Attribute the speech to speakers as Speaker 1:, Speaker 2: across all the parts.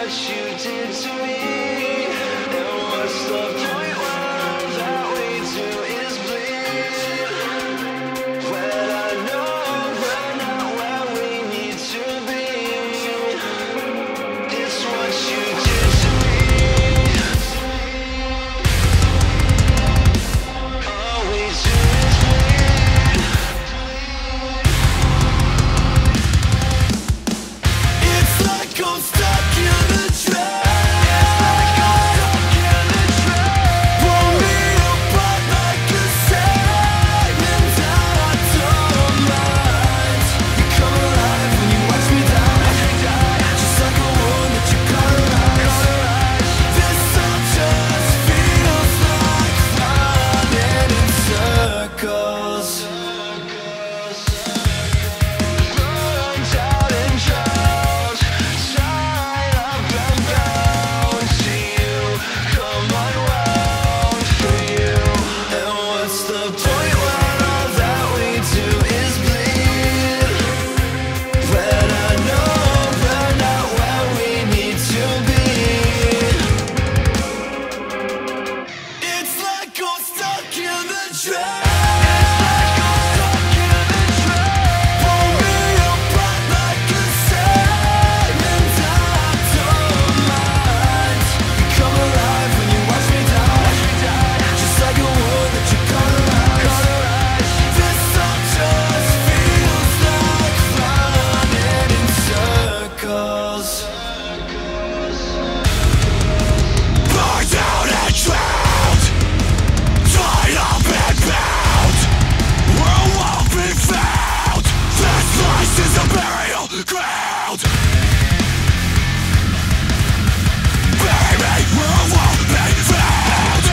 Speaker 1: what you did to me. And what's the point when that we do is bleed? When I know we're not where we need to be. It's what you did to me. All we do is bleed. It's like I'm stuck in the trap. Pull me apart like a sail, and I don't mind. You come alive when you watch me die, just like a wound that you cauterize. This all just feels like running in circles. Burned out and drowned, tied up and bound to you. Come unwound for you. And what's the point when all that we do is bleed? When I know we're not where we need to be. It's like I'm stuck in the trap. Pull me apart like a sail, and I don't mind. You come alive when you watch me die, just like a wound that you cauterize. This all just feels like running in circles. Burned out and drowned, tied up and bound. Where won't be found. This place is a burial ground. Bury me where I won't be found.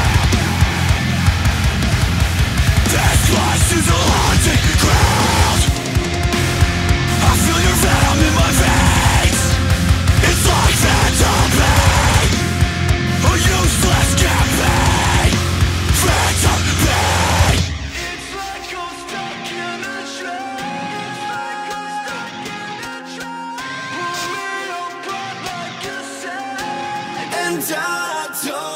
Speaker 1: This place is a haunted ground. I feel your venom in my veins. It's like phantom pain, a useless campaign. Phantom pain. It's like I'm stuck in a trap. Pull me apart like a sail, and I don't